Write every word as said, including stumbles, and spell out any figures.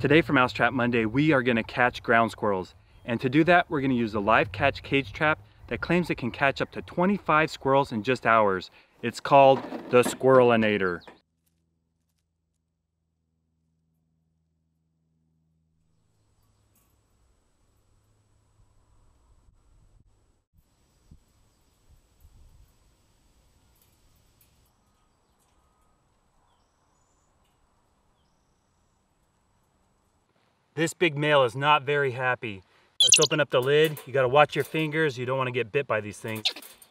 Today for Mousetrap Monday, we are going to catch ground squirrels. And to do that, we're going to use a live catch cage trap that claims it can catch up to twenty-five squirrels in just hours. It's called the Squirrelinator. This big male is not very happy. Let's open up the lid. You gotta watch your fingers. You don't wanna get bit by these things.